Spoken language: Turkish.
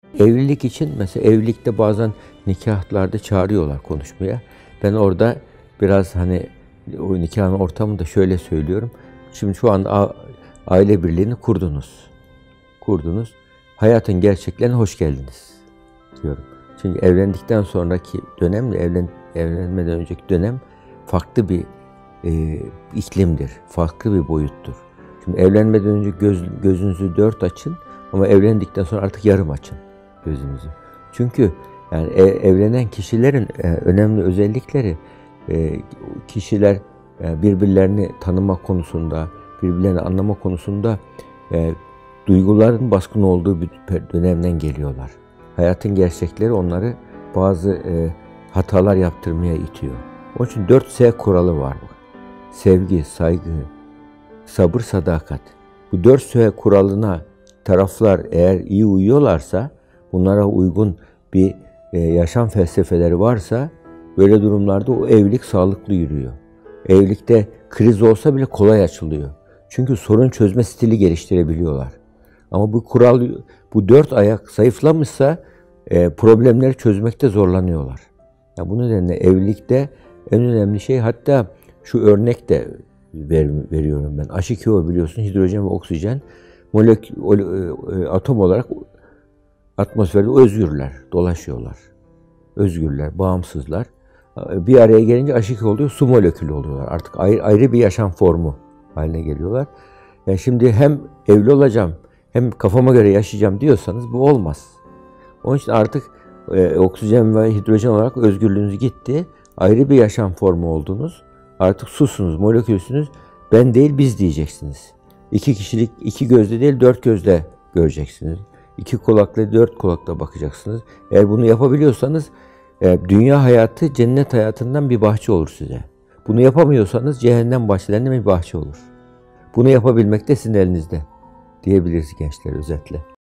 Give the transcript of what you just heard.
Evlilik için mesela evlilikte bazen nikahlarda çağırıyorlar konuşmaya. Ben orada biraz hani o nikahın ortamında şöyle söylüyorum. Şimdi şu anda aile birliğini kurdunuz. Kurdunuz. Hayatın gerçeklerine hoş geldiniz diyorum. Çünkü evlendikten sonraki dönemle evlenmeden önceki dönem farklı bir iklimdir. Farklı bir boyuttur. Şimdi evlenmeden önce gözünüzü dört açın ama evlendikten sonra artık yarım açın gözünüzü. Çünkü yani evlenen kişilerin önemli özellikleri kişiler birbirlerini tanıma konusunda, birbirlerini anlama konusunda duyguların baskın olduğu bir dönemden geliyorlar. Hayatın gerçekleri onları bazı hatalar yaptırmaya itiyor. Onun için 4S kuralı var. Sevgi, saygı, sabır, sadakat. Bu 4S kuralına taraflar eğer iyi uyuyorlarsa, bunlara uygun bir yaşam felsefeleri varsa, böyle durumlarda o evlilik sağlıklı yürüyor. Evlilikte kriz olsa bile kolay açılıyor. Çünkü sorun çözme stili geliştirebiliyorlar. Ama bu kural, bu 4 ayak zayıflamışsa problemleri çözmekte zorlanıyorlar. Yani bu nedenle evlilikte en önemli şey, hatta şu örnek de veriyorum ben. H2O biliyorsun, hidrojen ve oksijen atom olarak atmosferde özgürler, dolaşıyorlar. Özgürler, bağımsızlar. Bir araya gelince H2O oluyor, su molekülü oluyorlar. Artık ayrı bir yaşam formu haline geliyorlar. Yani şimdi hem evli olacağım, hem kafama göre yaşayacağım diyorsanız bu olmaz. Onun için artık oksijen ve hidrojen olarak özgürlüğünüz gitti. Ayrı bir yaşam formu oldunuz. Artık susunuz, molekülsünüz. Ben değil biz diyeceksiniz. 2 kişilik, 2 gözle değil 4 gözle göreceksiniz. 2 kulakla 4 kulakla bakacaksınız. Eğer bunu yapabiliyorsanız dünya hayatı cennet hayatından bir bahçe olur size. Bunu yapamıyorsanız cehennem bahçelerinden bir bahçe olur. Bunu yapabilmek de sizin elinizde diyebiliriz gençler özetle.